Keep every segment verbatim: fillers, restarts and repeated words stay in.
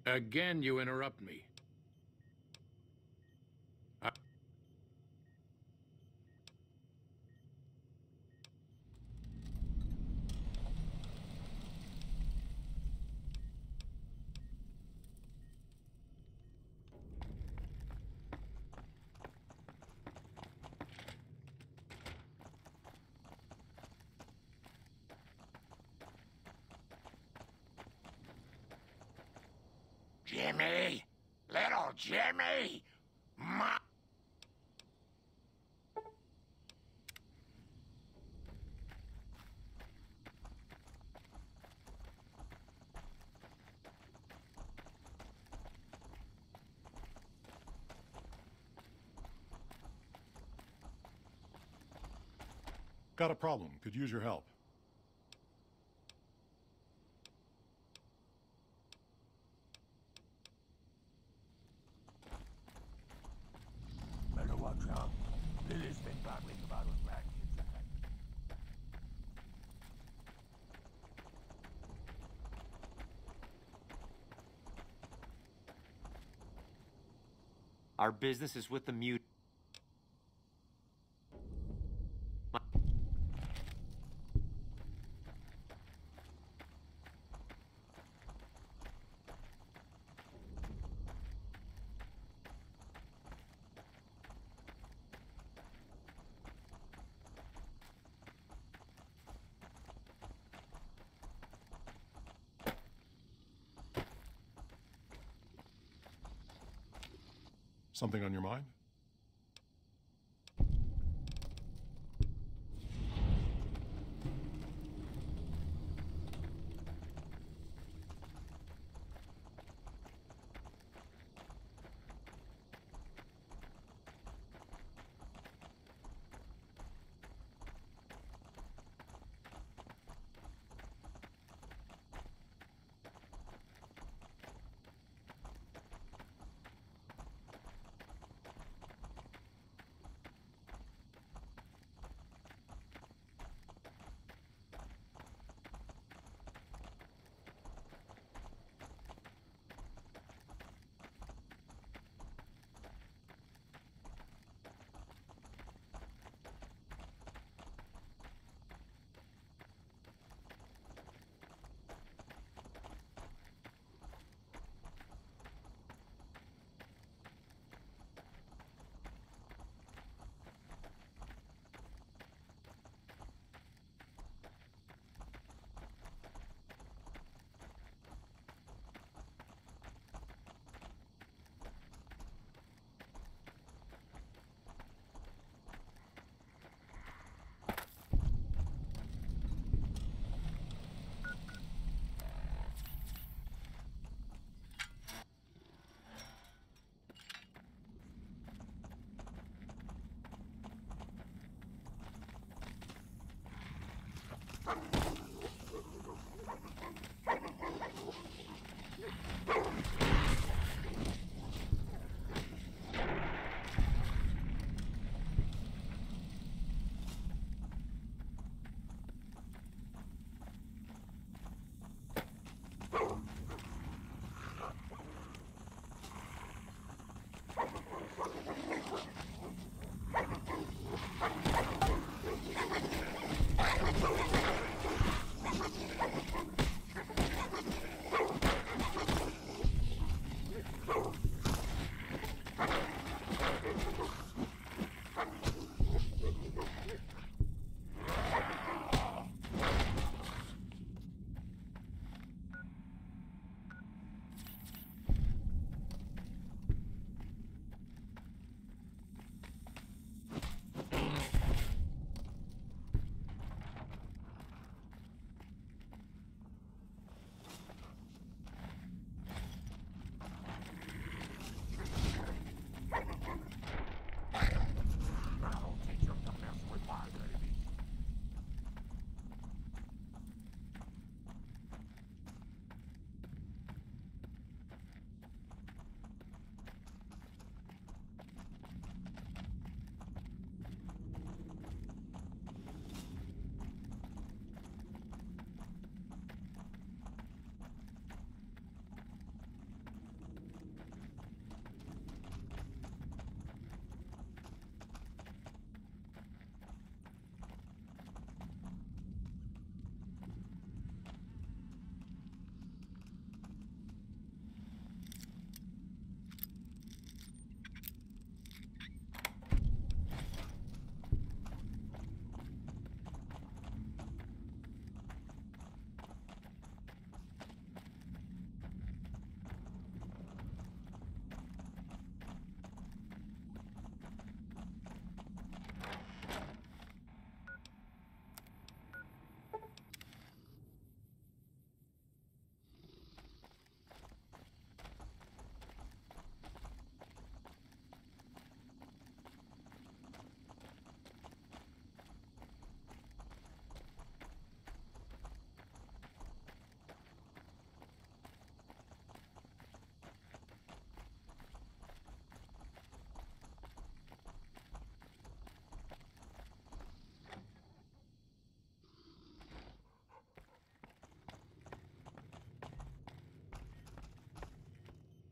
Again, you interrupt me. I Jimmy! Little Jimmy! Ma- Got a problem. Could use your help. Better watch out. Lily's been battling about with black kids. Our business is with the mute. Something on your mind?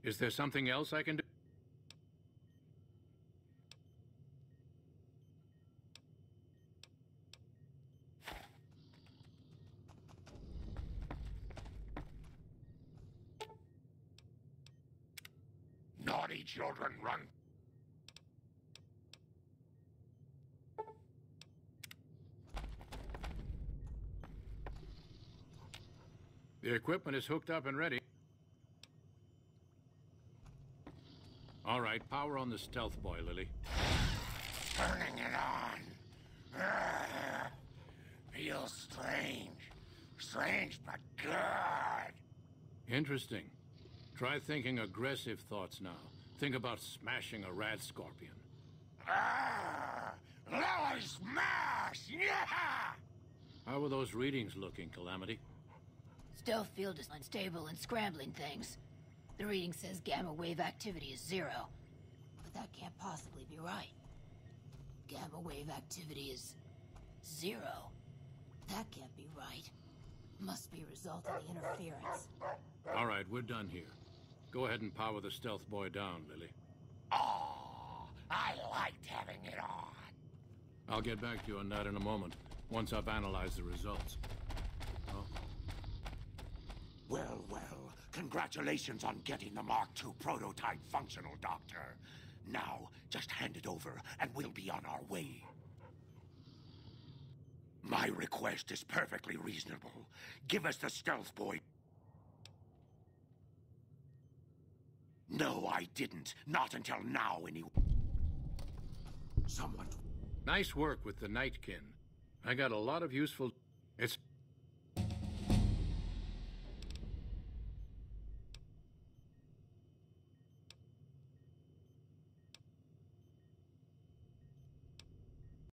Is there something else I can do? Naughty children, run. The equipment is hooked up and ready. All right, power on the stealth boy, Lily. Turning it on. Urgh. Feels strange. Strange, but good. Interesting. Try thinking aggressive thoughts now. Think about smashing a rat scorpion. Ah, Lily smash! Yeah! How are those readings looking, Calamity? Stealth field is unstable and scrambling things. The reading says gamma wave activity is zero. But that can't possibly be right. Gamma wave activity is zero. That can't be right. Must be a result of the interference. All right, we're done here. Go ahead and power the stealth boy down, Lily. Oh, I liked having it on. I'll get back to you on that in a moment, once I've analyzed the results. Oh. Well, well, congratulations on getting the Mark two prototype functional, Doctor. Now, just hand it over, and we'll be on our way. My request is perfectly reasonable. Give us the stealth boy. No, I didn't. Not until now, anyway. Someone... Nice work with the Nightkin. I got a lot of useful... It's...